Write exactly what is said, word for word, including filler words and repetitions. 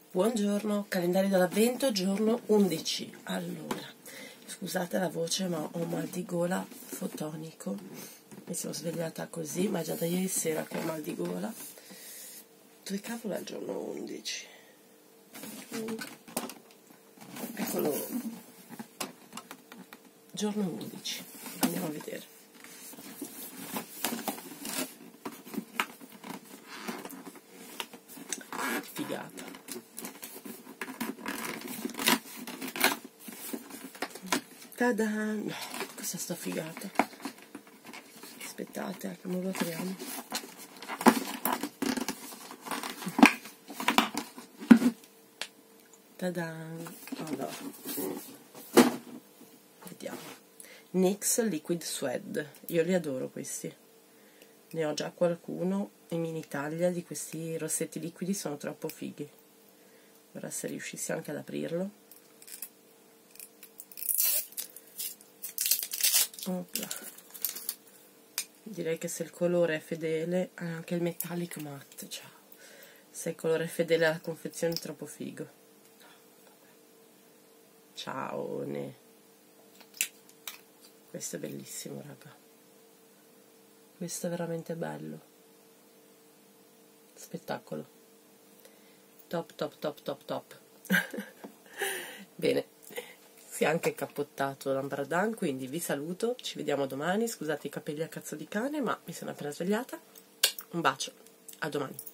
Buongiorno, calendario dell'avvento, giorno undici. Allora, scusate la voce, ma ho un mal di gola fotonico. Mi sono svegliata così, ma già da ieri sera che ho mal di gola. Dove cavolo è il giorno undici? Eccolo. Giorno undici. Andiamo a vedere. Figata. Ta-da! No, questa sta figata. Aspettate, non lo apriamo. Ta-da! Allora, vediamo. N Y X Liquid Suede. Io li adoro questi. Ne ho già qualcuno in mini taglia di questi rossetti liquidi, sono troppo fighi. Ora se riuscissi anche ad aprirlo. Opla. Direi che se il colore è fedele, anche il metallic matte, ciao. Se il colore è fedele alla confezione è troppo figo. Ciao, ne. Questo è bellissimo, raga. Questo è veramente bello. Spettacolo. Top, top, top, top, top. Bene. Si è anche cappottato l'Ambradan, quindi vi saluto, ci vediamo domani. Scusate i capelli a cazzo di cane, ma mi sono appena svegliata. Un bacio, a domani.